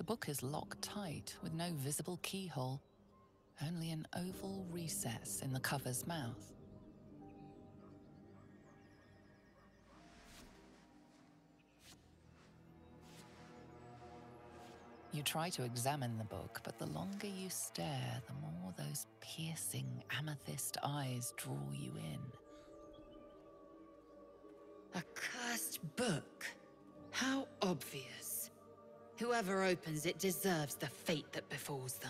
book is locked tight with no visible keyhole, only an oval recess in the cover's mouth. You try to examine the book, but the longer you stare, the more those piercing amethyst eyes draw you in. A cursed book? How obvious. Whoever opens it deserves the fate that befalls them.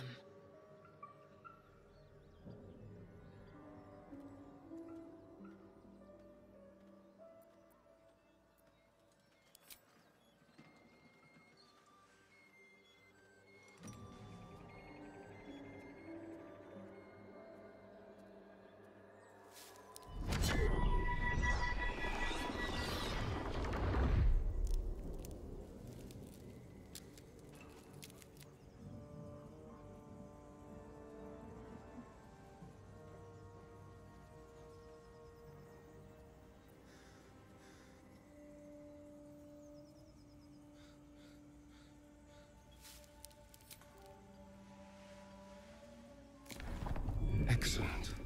Excellent.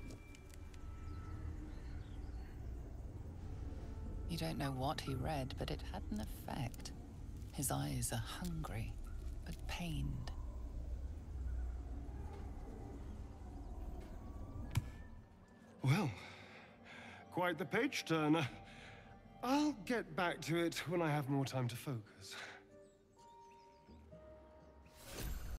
You don't know what he read, but it had an effect. His eyes are hungry, but pained. Well, quite the page turner. I'll get back to it when I have more time to focus.